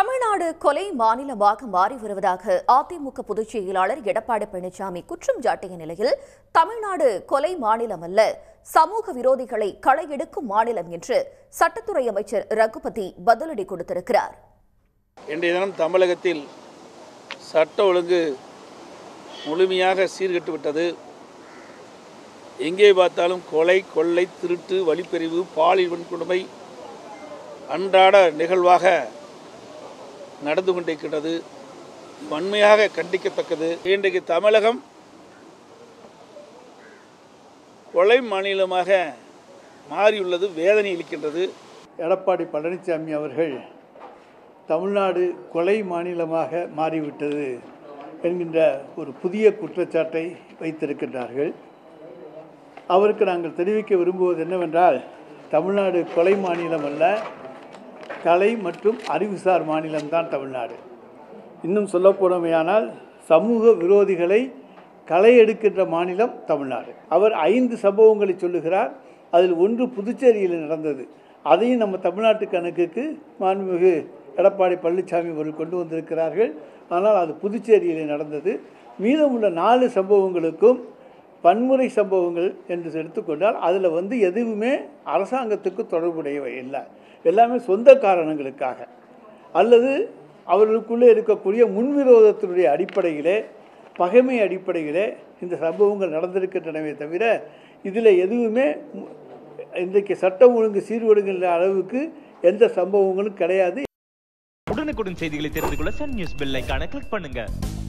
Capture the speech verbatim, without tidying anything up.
தமிழ்நாடு கொலை மாநிலமாக மாறி வருவதாக அதிமுக பொதுச் செயலாளர் எடப்பாடி பழனிசாமி குற்றம் சாட்டிய நிலையில் தமிழ்நாடு கொலை மாநிலம் அல்ல, சமூக விரோதிகளை களையெடுக்கும் மாநிலம் என்று சட்டத்துறை அமைச்சர் ரகுபதி பதிலடி கொடுத்திருக்கிறார். இன்றைய தினம் தமிழகத்தில் சட்ட ஒழுங்கு முழுமையாக சீர்கெட்டுவிட்டது. எங்கே பார்த்தாலும் கொலை, கொள்ளை, திருட்டு, வழிப்பறிவு, பாலியல் வன்கொடுமை அன்றாட நிகழ்வாக நடந்து கொண்டிருக்கிறது. வன்மையாக கண்டிக்கத்தக்கது. இன்றைக்கு தமிழகம் கொலை மாநிலமாக மாறியுள்ளது வேதனை அளிக்கின்றது. எடப்பாடி பழனிசாமி அவர்கள் தமிழ்நாடு கொலை மாநிலமாக மாறிவிட்டது என்கின்ற ஒரு புதிய குற்றச்சாட்டை வைத்திருக்கின்றார்கள். அவருக்கு நாங்கள் தெரிவிக்க விரும்புவது என்னவென்றால், தமிழ்நாடு கொலை மாநிலம் அல்ல, கலை மற்றும் அறிவுசார் மாநிலம்தான் தமிழ்நாடு. இன்னும் சொல்லப்போனமையானால் சமூக விரோதிகளை களை எடுக்கின்ற மாநிலம் தமிழ்நாடு. அவர் ஐந்து சம்பவங்களை சொல்லுகிறார். அதில் ஒன்று புதுச்சேரியில் நடந்தது. அதையும் நம்ம தமிழ்நாட்டு கணக்குக்கு மாண்புமிகு எடப்பாடி பழனிசாமி அவர்கள் கொண்டு வந்திருக்கிறார்கள். ஆனால் அது புதுச்சேரியில் நடந்தது. மீதமுள்ள நாலு சம்பவங்களுக்கும் வன்முறை சம்பவங்கள் என்று எடுத்துக்கொண்டால் அதில் வந்து எதுவுமே அரசாங்கத்துக்கு தொடர்புடையவை இல்லை. எல்லாமே சொந்த காரணங்களுக்காக அல்லது அவர்களுக்குள்ளே இருக்கக்கூடிய முன்விரோதத்தினுடைய அடிப்படையிலே, பகைமை அடிப்படையிலே இந்த சம்பவங்கள் நடந்திருக்கின்றனவே தவிர இதில் எதுவுமே இன்றைக்கு சட்டம் ஒழுங்கு சீர்கெடுக்கின்ற அளவுக்கு எந்த சம்பவங்களும் கிடையாது. உடனுக்குடன் செய்திகளை தெரிந்து கொள்ள சன் நியூஸ் பெல் ஐகானை கிளிக் பண்ணுங்க.